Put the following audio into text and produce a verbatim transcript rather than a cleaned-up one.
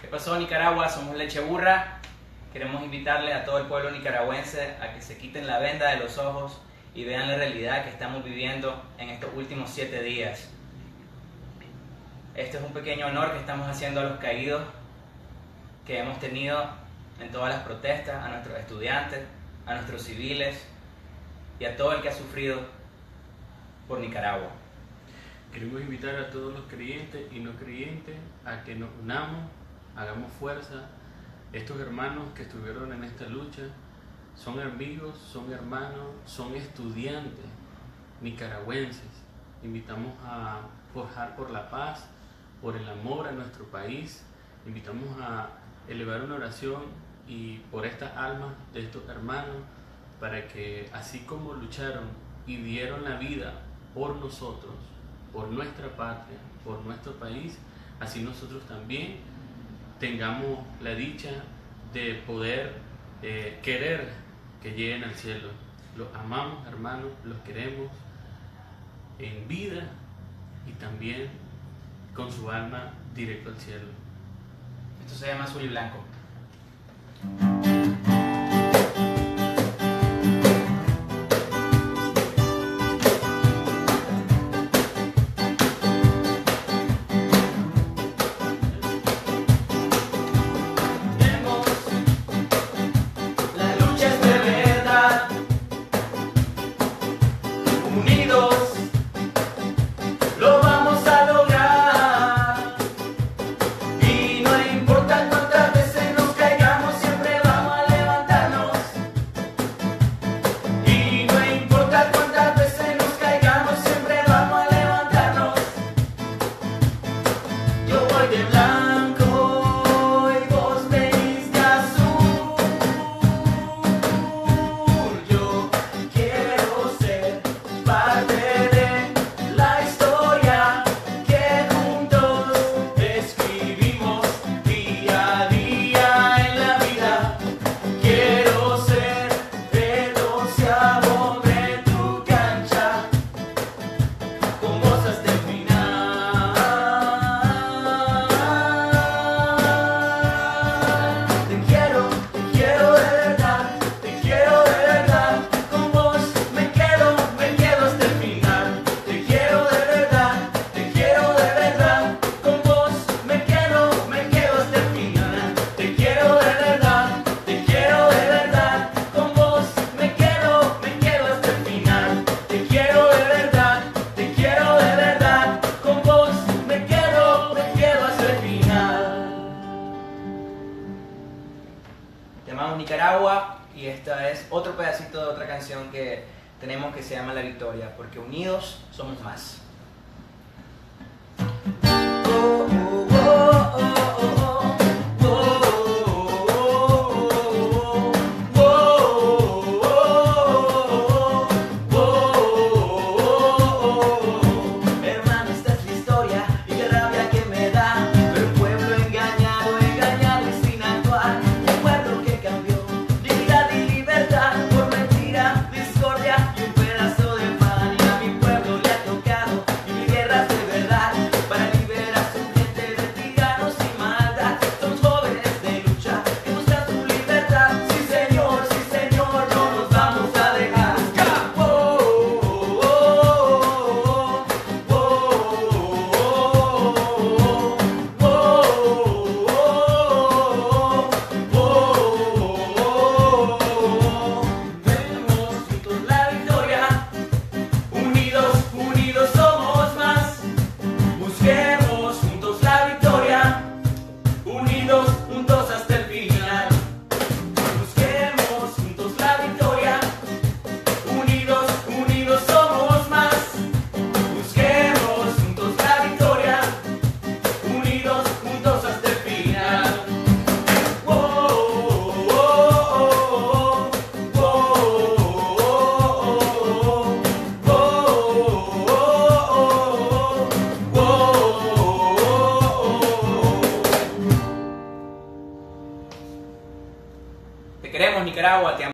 ¿Qué pasó, Nicaragua? Somos Leche Burra. Queremos invitarle a todo el pueblo nicaragüense a que se quiten la venda de los ojos y vean la realidad que estamos viviendo en estos últimos siete días. Este es un pequeño honor que estamos haciendo a los caídos que hemos tenido en todas las protestas, a nuestros estudiantes, a nuestros civiles y a todo el que ha sufrido por Nicaragua. Queremos invitar a todos los creyentes y no creyentes a que nos unamos, hagamos fuerza. Estos hermanos que estuvieron en esta lucha son amigos, son hermanos, son estudiantes nicaragüenses. Invitamos a forjar por la paz, por el amor a nuestro país. Invitamos a elevar una oración y por estas almas de estos hermanos, para que así como lucharon y dieron la vida por nosotros, por nuestra patria, por nuestro país, así nosotros también tengamos la dicha de poder eh, querer que lleguen al cielo. Los amamos, hermanos, los queremos en vida y también con su alma directo al cielo. Esto se llama Azul y Blanco. Llamamos Nicaragua y esta es otro pedacito de otra canción que tenemos que se llama La Victoria, porque unidos somos más. Te queremos, Nicaragua, te amamos.